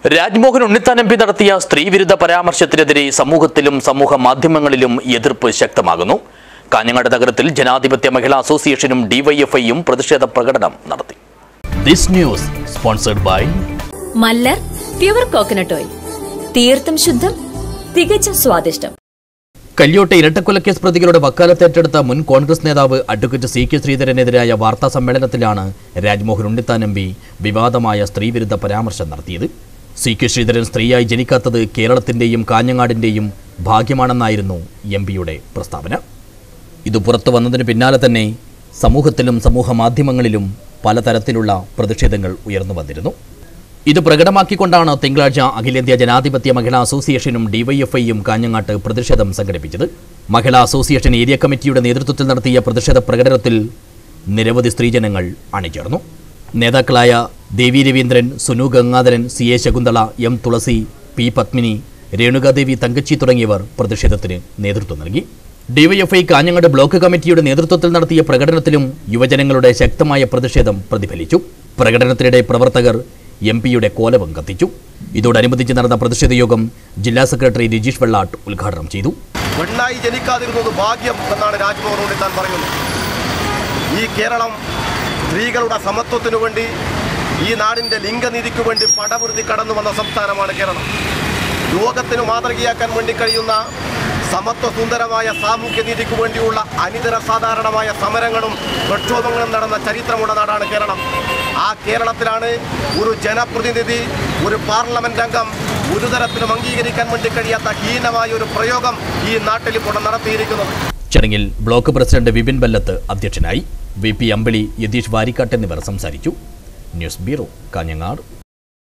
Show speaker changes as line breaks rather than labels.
Rajmohan Unnithan MP നടത്തിയ സ്ത്രീവിരുദ്ധ പരാമർശത്തിനെതിരെ സമൂഹത്തിലും സമൂഹ മാധ്യമങ്ങളിലും എതിർപ്പ് ശക്തമാകുന്നു. കാഞ്ഞങ്ങാട് നഗരത്തിൽ ജനാധിപത്യ മഹിളാ അസോസിയേഷനും ഡിവൈഎഫ്ഐയും പ്രതിഷേധ പ്രകടനം നടത്തി. This news sponsored by
Mallar pure coconut oil. തീർത്തും ശുദ്ധം, തികച്ചും സ്വാദിഷ്ടം.
കല്യോട്ടെ ഇരട്ടക്കൊലക്കേസ് പ്രതികളുടെ വക്കാലത്തേറ്റെടുത്ത മുൻ കോൺഗ്രസ് നേതാവ് അഡ്വക്കേറ്റ് സി.കെ. ശ്രീധരനെതിരായ വാർത്താ സമ്മേളനത്തിലാണ് രാജ്മോഹൻ ഉണ്ണിത്താൻ എംപി വിവാദമായ സ്ത്രീവിരുദ്ധ പരാമർശം നടത്തിയത്. സി.കെ. ശ്രീധരൻ സ്ത്രീയായി ജനിക്കാത്തത് കേരളത്തിന്റെയും കാഞ്ഞങ്ങാടിന്റെയും ഭാഗ്യമാണെന്നായിരുന്നു എംപിയുടെ പ്രസ്താവന. ഇത് പുറത്തു വന്നതിന് പിന്നാലെ തന്നെ സമൂഹത്തിലും സമൂഹ മാധ്യമങ്ങളിലും പലതരത്തിലുള്ള പ്രതിഷേധങ്ങൾ ഉയർന്നു വന്നിരുന്നു. ഇത് പ്രകടമാക്കിക്കൊണ്ടാണ് തിങ്കളാഴ്ച അഖിലേന്ത്യാ ജനാധിപത്യ മഹിളാ അസോസിയേഷനും ഡിവൈഎഫ്ഐയും കാഞ്ഞങ്ങാട്ട് പ്രതിഷേധം സംഘടിപ്പിച്ചത്. മഹിളാ അസോസിയേഷൻ ഏരിയ കമ്മിറ്റിയുടെ നേതൃത്വത്തിൽ നടത്തിയ പ്രതിഷേധ പ്രകടനത്തിൽ നിരവധി സ്ത്രീജനങ്ങൾ അണിചേർന്നു. നേതാക്കളായ Devi Raveendran, Sunu Gangadharan, C A. Shakunthala, M Thulasi, P Padmini, Renukadevi Thankachi തുടങ്ങിയവർ പ്രതിഷേധത്തിന് നേതൃത്വം നൽകി. ഡിവൈഎഫ്ഐ കാഞ്ഞങ്ങാട് ബ്ലോക്ക് കമ്മിറ്റിയുടെ നേതൃത്വത്തിൽ നടത്തിയ പ്രകടനത്തിലും യുവജനങ്ങളുടെ ശക്തമായ പ്രതിഷേധം പ്രതിഫലിച്ചു. പ്രകടനത്തിനിടെ പ്രവർത്തകർ എംപിയുടെ കോലവും കത്തിച്ചു. ഇതോടനുബന്ധിച്ച് നടന്ന പ്രതിഷേധ യോഗം ജില്ലാ സെക്രട്ടറി രജീഷ് വെള്ളാട്ട് ഉദ്ഘാടനം ചെയ്തു.
പെണ്ണായി ജനിക്കാതിരുന്നത് ഭാഗ്യം എന്നാണ് രാജ്മോഹൻ ഉണ്ണിത്താൻ പറയുന്നത്. ഈ കേരളം സ്ത്രീകളുടെ സമത്വത്തിനു വേണ്ടി, ഈ നാടിൻ്റെ ലിംഗനീതിക്കു വേണ്ടി പടപുരുതി കടന്നു വന്ന സംസ്ഥാനമാണ് കേരളം. ലോകത്തിന് മാതൃകയാക്കാൻ വേണ്ടി കഴിയുന്ന സമത്വ സുന്ദരമായ സാമൂഹ്യനീതിക്കു വേണ്ടിയുള്ള അനിതര സാധാരണമായ സമരങ്ങളും പ്രക്ഷോഭങ്ങളും നടന്ന ചരിത്രമുള്ള നാടാണ് കേരളം. ആ കേരളത്തിലാണ് ഒരു ജനപ്രതിനിധി, ഒരു പാർലമെന്റ് അംഗം ഒരു തരത്തിലും അംഗീകരിക്കാൻ വേണ്ടി കഴിയാത്ത ഹീനമായ ഒരു പ്രയോഗം ഈ നാട്ടിൽ ഇപ്പോൾ നടത്തിയിരിക്കുന്നത്.
ചടങ്ങിൽ ബ്ലോക്ക് പ്രസിഡന്റ് വിപിൻ ബല്ലത്ത് അധ്യക്ഷനായി. വി.പി. അമ്പിളി, യതീഷ് വാരിക്കാട്ട് എന്നിവർ സംസാരിച്ചു. News bureau, Kanhangad.